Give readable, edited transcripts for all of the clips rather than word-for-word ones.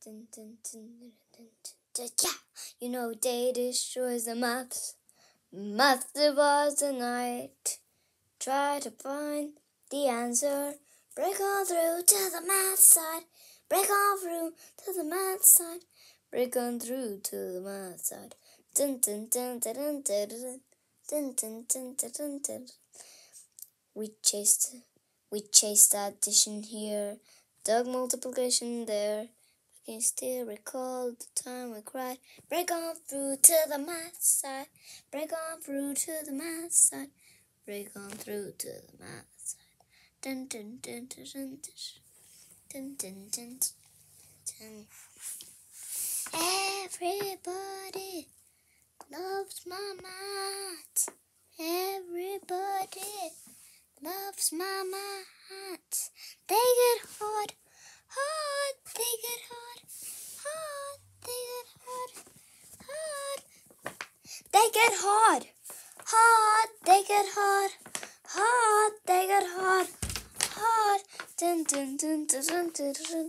Dun, dun, dun, dun, dun, dun, yeah, you know day destroys the maths. Math divides the night. Try to find the answer. Break on through to the math side. Break on through to the math side. Break on through to the math side. Dun, dun, dun, dun, dun, dun, dun, dun, dun, dun, dun, dun, dun. We chased addition here, dug multiplication there. I can still recall the time we cried. Break on through to the math side. Break on through to the math side. Break on through to the math side. Dun dun dun dun dun dun dun dun dun. Everybody loves my math. Everybody loves my math. They get hard, hard. They get hard, hard. They get hard, hard. They get hard, hard. They get hard, hard. They get hard, hard. Dun dun dun dun dun dun dun.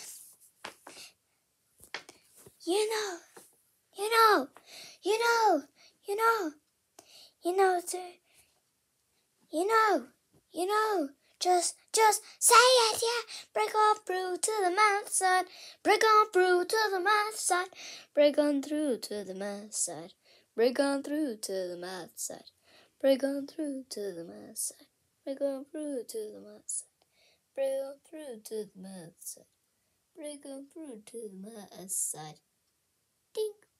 You know, you know, you know, you know, you know, you know, you know. Just say it, yeah. Break on through to the math side. Break on through to the math side. Break on through to the math side. Break on through to the math side. Break on through to the math side. Break on through to the math side. Break on through to the math side. Break on through to the math side. Ding.